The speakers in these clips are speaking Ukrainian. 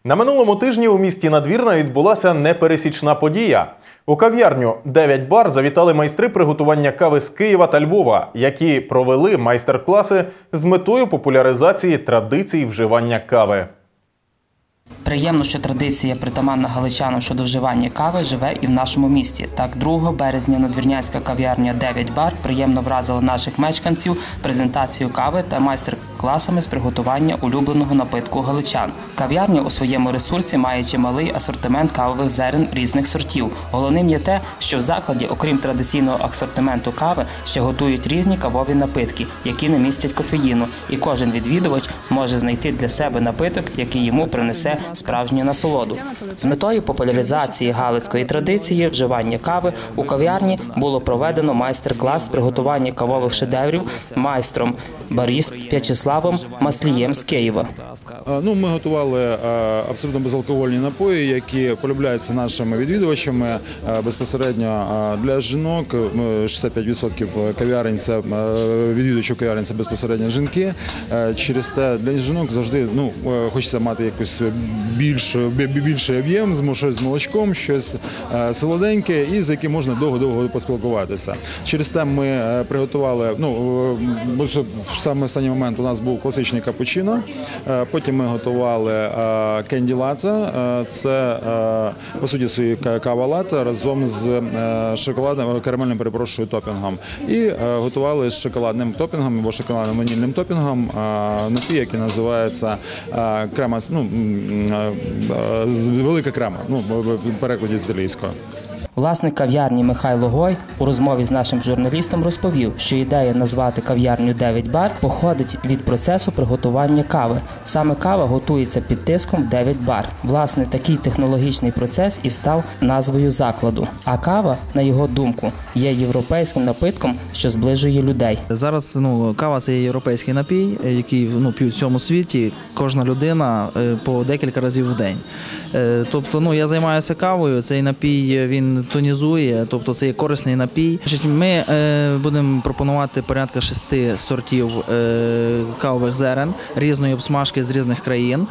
На минулому тижні у місті Надвірна відбулася непересічна подія. У кав'ярню «9 бар» завітали майстри приготування кави з Києва та Львова, які провели майстер-класи з метою популяризації традицій вживання кави. Приємно, що традиція, притаманна галичанам щодо вживання кави, живе і в нашому місті. Так, 2 березня надвірнянська кав'ярня «9 бар» приємно вразила наших мешканців презентацією кави та майстер-класами з приготування улюбленого напитку галичан. Кав'ярня у своєму ресурсі має чималий асортимент кавових зерен різних сортів. Головним є те, що в закладі, окрім традиційного асортименту кави, ще готують різні кавові напитки, які не містять кофеїну, і кожен відвідувач може знайти для себе напиток, який йому принесе справжню насолоду. З метою популяризації галицької традиції вживання кави у кав'ярні було проведено майстер-клас з приготування кавових шедеврів майстром барист В'ячеславом Маслієм з Києва. Ми готували абсолютно безалкогольні напої, які полюбляються нашими відвідувачами безпосередньо для жінок. 65% кав'ярень це відвідувачів кав'ярень це безпосередньо жінки. Через те для жінок завжди хочеться мати якусь більший об'єм, щось з молочком, щось солоденьке і з яким можна довго-довго поспілкуватися. Через те ми приготували, в самий останній момент у нас був класичний капучино, потім ми готували кенді латте, це по суті своєї кава латте разом з шоколадним, карамельним, топінгом. І готували з шоколадним топінгом або шоколадним ванільним топінгом напій, який називається крема, велика крема, в перекладі з італійського. Власник кав'ярні Михайло Гой у розмові з нашим журналістом розповів, що ідея назвати кав'ярню «9 бар» походить від процесу приготування кави. Саме кава готується під тиском 9 бар. Власне, такий технологічний процес і став назвою закладу. А кава, на його думку, є європейським напитком, що зближує людей. Зараз кава – це є європейський напій, який п'ють в всьому світі. Кожна людина по декілька разів в день. Тобто, я займаюся кавою, цей напій, він тонізує, тобто це є корисний напій. Ми будемо пропонувати порядка 6 сортів кавових зерен, різної обсмажки з різних країн.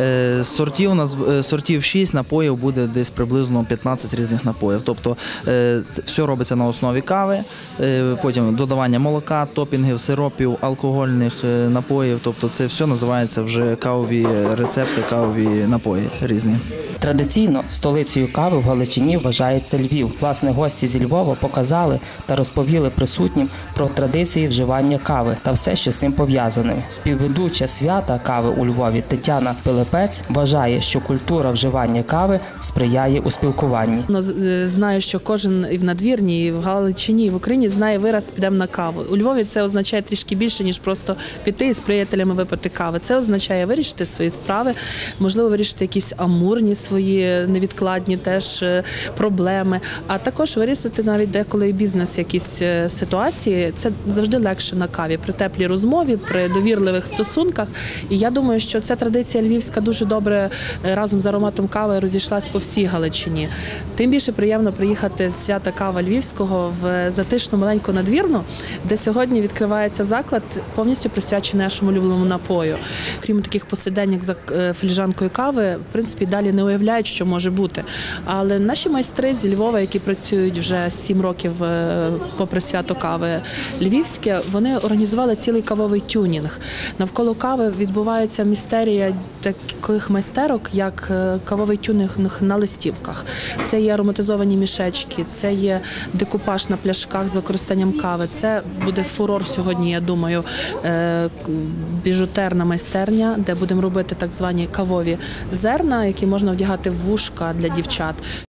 Сортів 6, напоїв буде десь приблизно 15 різних напоїв. Тобто все робиться на основі кави, потім додавання молока, топінгів, сиропів, алкогольних напоїв. Тобто це все називається вже кавові рецепти, кавові напої різні. Традиційно столицею кави в Галичині вважається Львів. Власне, гості зі Львова показали та розповіли присутнім про традиції вживання кави та все, що з цим пов'язане. Співведуча свята кави у Львові Тетяна Пилипець вважає, що культура вживання кави сприяє у спілкуванні. Знаю, що кожен і в Надвірні, і в Галичині, і в Україні знає вираз «підемо на каву». У Львові це означає трішки більше, ніж просто піти і з приятелями випити кави. Це означає вирішити свої справи, можливо, вирішити якісь амурні свої невідкладні теж проблеми, а також вирішити навіть деколи і бізнес якісь ситуації. Це завжди легше на каві, при теплій розмові, при довірливих стосунках. І я думаю, що ця традиція львівська дуже добре разом з ароматом кави розійшлась по всій Галичині. Тим більше приємно приїхати з свята кава Львівського в затишну маленьку Надвірну, де сьогодні відкривається заклад, повністю присвячений нашому улюбленому напою. Крім таких посиденьок за філіжанкою кави, в принципі, далі не уявляють, що може бути. Але наші майстри зі Львова, які працюють вже 7 років попри свято кави львівське, вони організували цілий кавовий тюнінг. Навколо кави відбувається містерія таких майстерок, як кавовий тюнінг на листівках. Це є ароматизовані мішечки, це є декупаж на пляшках з використанням кави. Це буде фурор сьогодні, я думаю, біжутерна майстерня, де будемо робити так звані кавові зерна, які можна вдягати в вушка для дівчат.